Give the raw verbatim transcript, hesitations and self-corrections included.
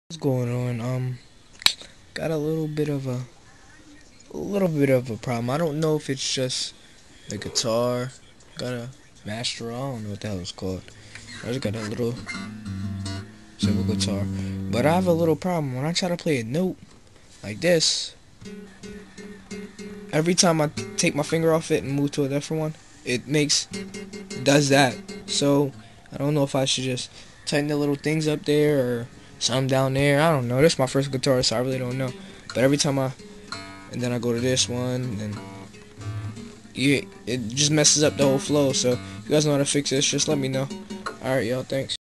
What's going on? Um, got a little bit of a, a little bit of a problem. I don't know if it's just the guitar. Got a master. I don't know what the hell it's called. I just got a little simple guitar, but I have a little problem when I try to play a note like this. Every time I take my finger off it and move to a different one, it makes does that. So I don't know if I should just tighten the little things up there or some down there. I don't know. This is my first guitar, so I really don't know. But every time I and then I go to this one, and you, it just messes up the whole flow. So if you guys know how to fix this, just let me know. Alright, y'all, thanks.